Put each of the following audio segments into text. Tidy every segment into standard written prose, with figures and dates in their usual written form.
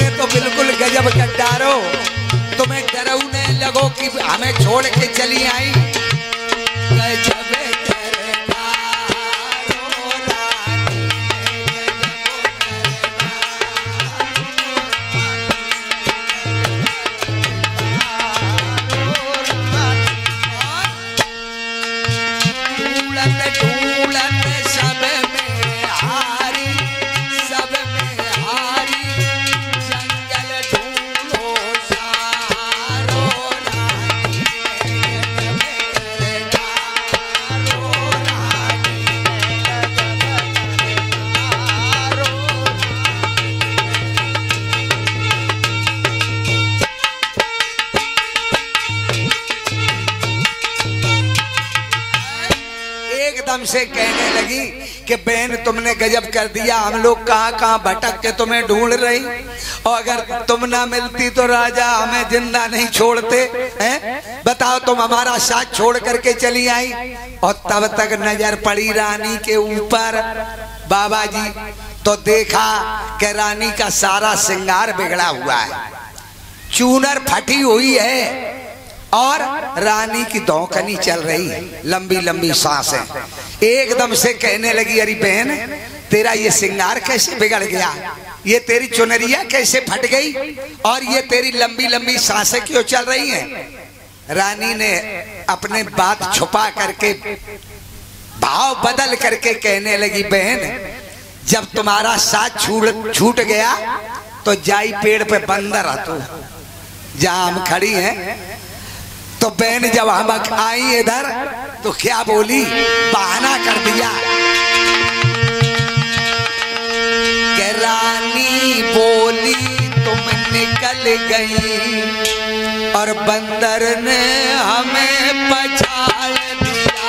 तुमने तो बिल्कुल गजब कर डारो। तुम्हें डराने लगो कि हमें छोड़ के चली आई। गजब से कहने लगी कि बहन तुमने गजब कर दिया। हम लोग कहाँ कहाँ भटक के तुम्हें ढूंढ रही, और अगर तुम ना मिलती तो राजा हमें जिंदा नहीं छोड़ते हैं। बताओ तुम हमारा साथ छोड़ करके चली आई। और तब तक नजर पड़ी रानी के ऊपर बाबा जी, तो देखा कि रानी का सारा श्रृंगार बिगड़ा हुआ है, चूनर फटी हुई है और रानी की धौंकनी चल रही है, लंबी लंबी सांसें। एकदम से कहने लगी अरे बहन तेरा ये श्रृंगार कैसे बिगड़ गया, ये तेरी चुनरिया कैसे फट गई, और ये तेरी लंबी लंबी सांसें क्यों चल रही हैं। रानी ने अपने बात छुपा करके भाव बदल करके कहने लगी बहन जब तुम्हारा साथ छूट गया तो जाई पेड़ पे बंदर आतो जहां हम खड़ी हैं। तो बहन जब हम आई इधर तो क्या बोली, बहाना कर दिया कि रानी बोली तुम निकल गई और बंदर ने हमें पछाड़ दिया।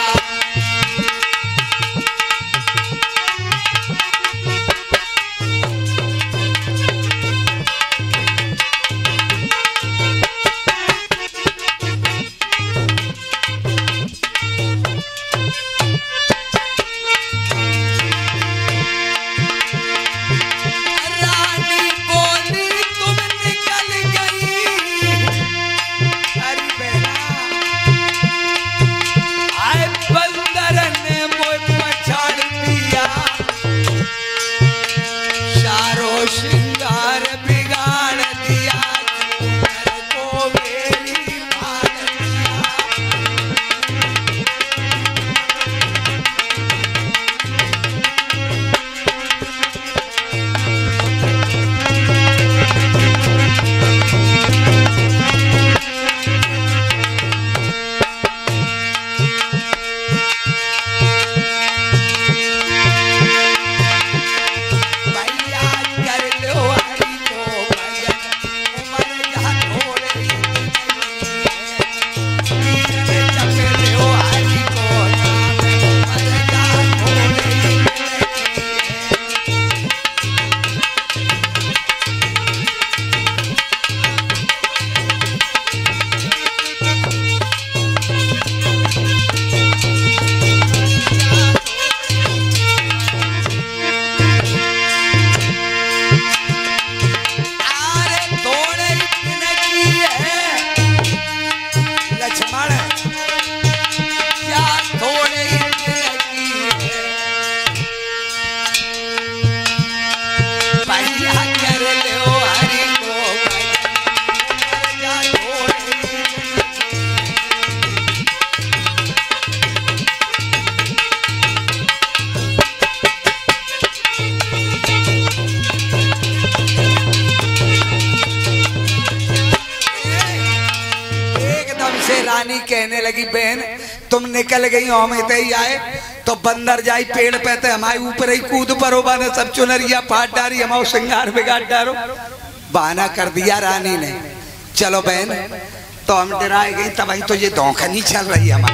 रानी कहने लगी बहन तुम निकल गई हम ही आए तो बंदर जाई पेड़ पे थे हमारे ऊपर ही कूद परो बाने सब चुनरिया फाट डारी हमारा श्रृंगार बिगाड़ डारो। बहाना कर दिया रानी ने। चलो बहन तो हम डराए गई तब ही तो ये धौंकनी चल रही है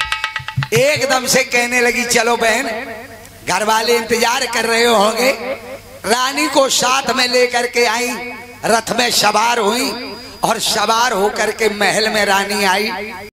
हमारी। एकदम से कहने लगी चलो बहन घर वाले इंतजार कर रहे होंगे। रानी को साथ में लेकर के आई, रथ में सवार हुई और सवार होकर के महल में रानी आई।